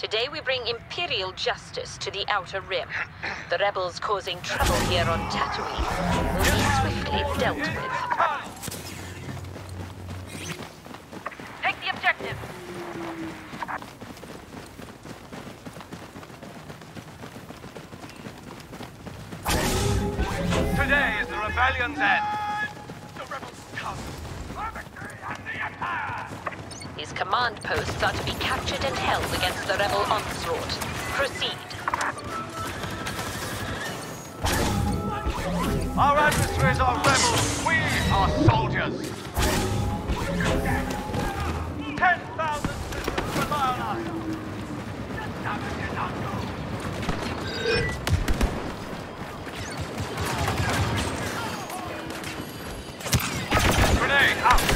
Today we bring Imperial justice to the Outer Rim. The rebels causing trouble here on Tatooine will be swiftly dealt with. Take the objective! Today is the rebellion's end. The rebels come. For victory and the Empire! His command posts are to be captured and held against the rebel onslaught. Proceed. Our adversaries are rebels. We are soldiers. 10,000 systems rely on us. The damage is unknown. Grenade out!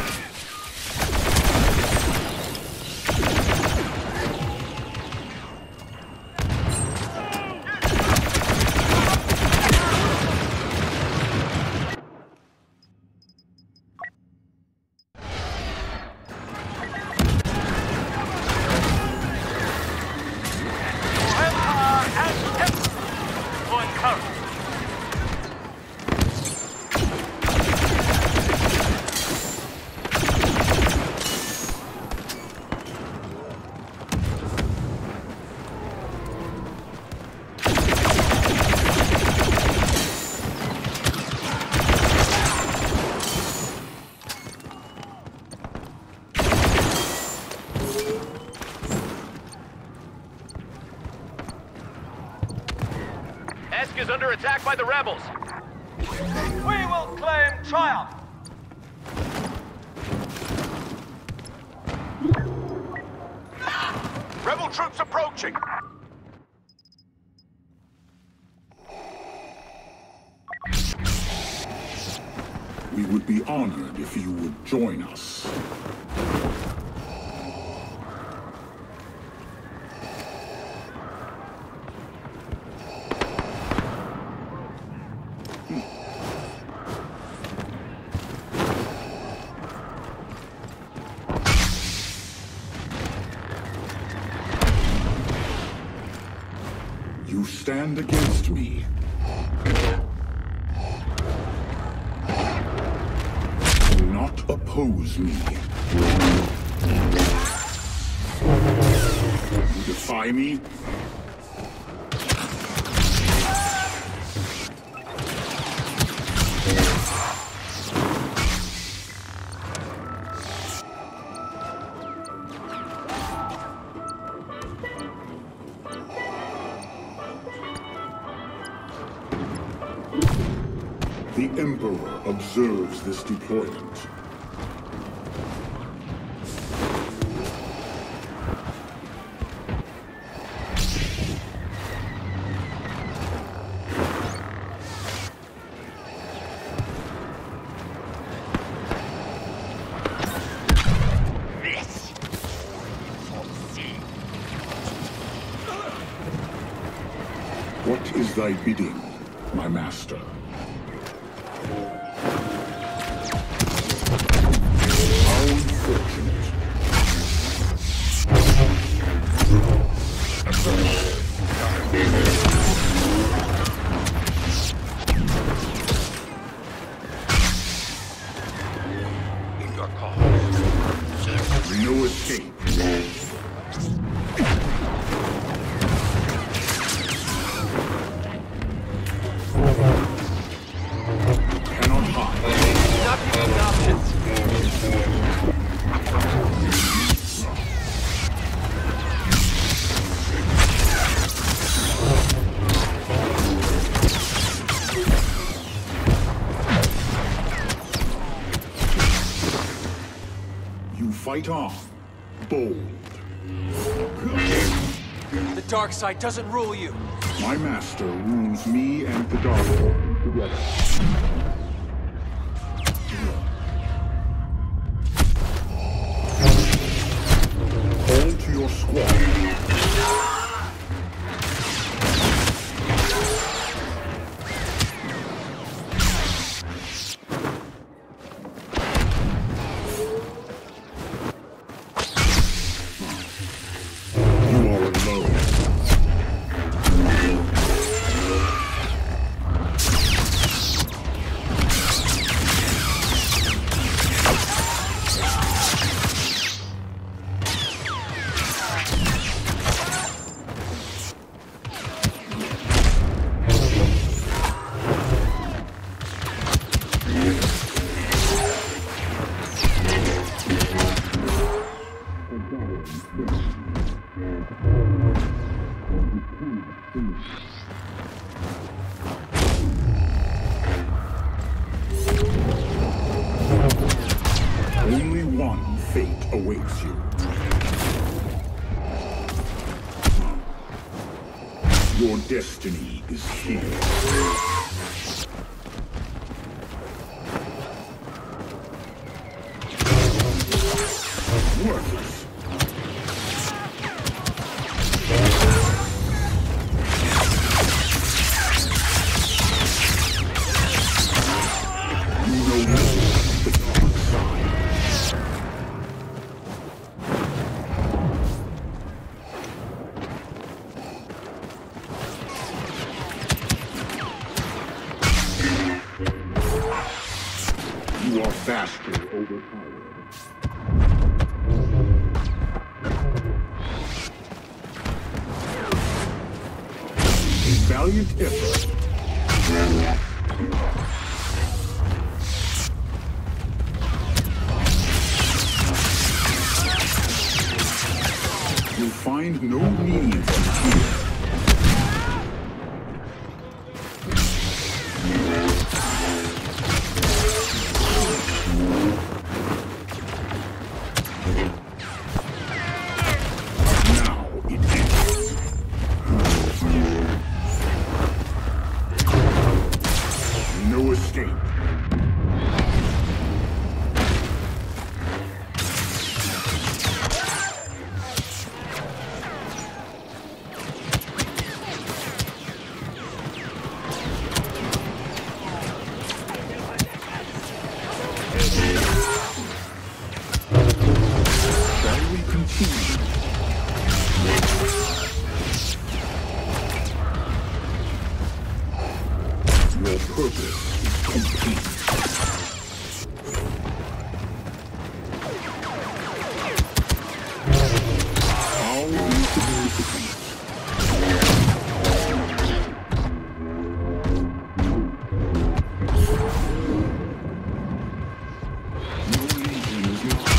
Is under attack by the rebels. We will claim triumph. Rebel troops approaching. We would be honored if you would join us. You stand against me. Do not oppose me. You defy me? The Emperor observes this deployment. This foresee. What is thy bidding, my master? How unfortunate. In your cause. No escape. Cannot hide. Not giving options. You fight on, bold. The dark side doesn't rule you. My master rules me and the Dark Lord together. Hold to your squad. You are alone. awaits you. Your destiny is here. Worthless. You know the dark side. You are vastly overpowered. Valiant effort. You'll find no leniency here. Now it ends. No escape. Shall we continue? Your purpose is complete. How you defeat. No legion is lost.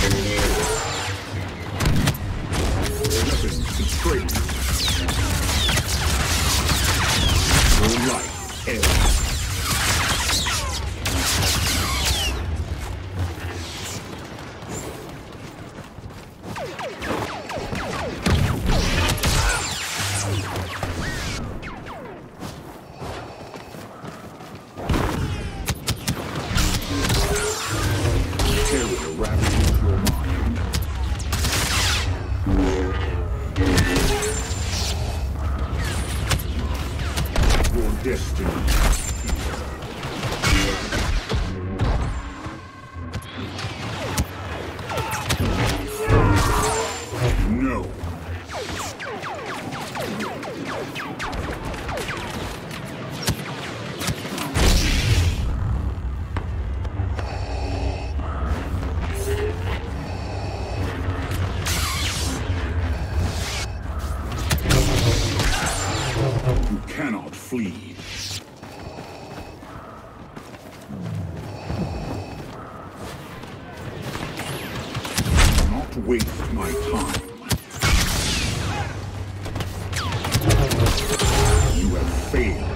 Weapons betrayed. Your life ends. Terror ravages your mind. Your destiny. No. You cannot flee. Do not waste my time. You have failed.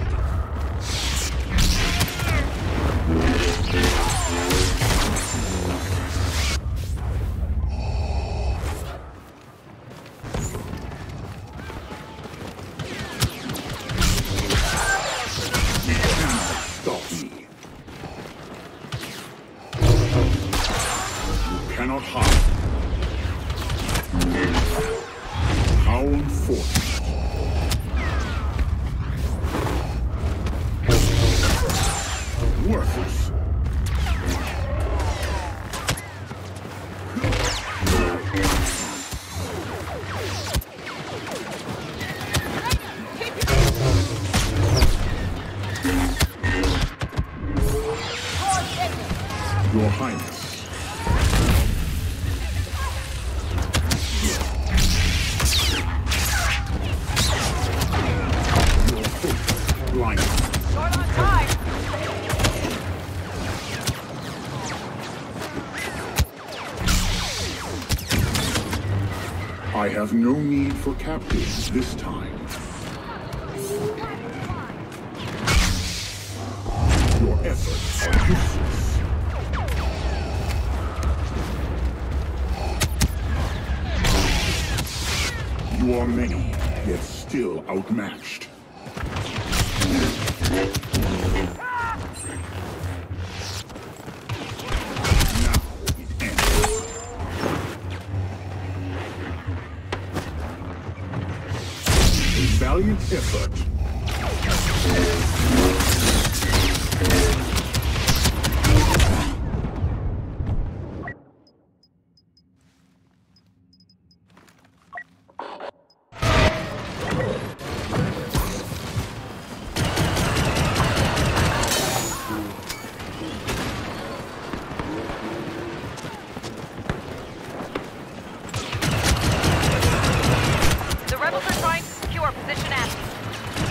You cannot stop me. You cannot hide. How unfortunate. Worthless. Your Highness. Your hope blind. Short on time. I have no need for captives this time. Your efforts are useless. are many, yet still outmatched. Now it ends. A valiant effort. The rebels are trying to secure position A.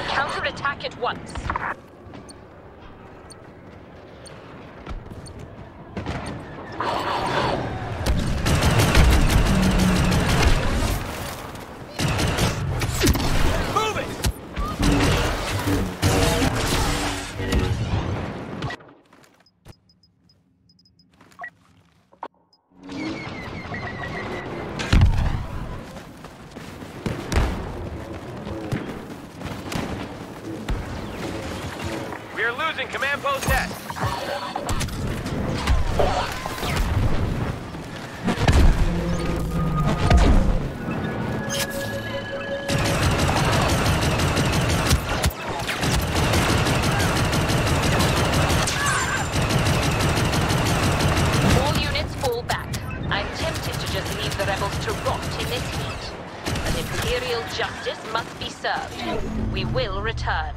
Counterattack at once. We're losing command post S. All units fall back. I'm tempted to just leave the rebels to rot in this heat. But Imperial justice must be served. We will return.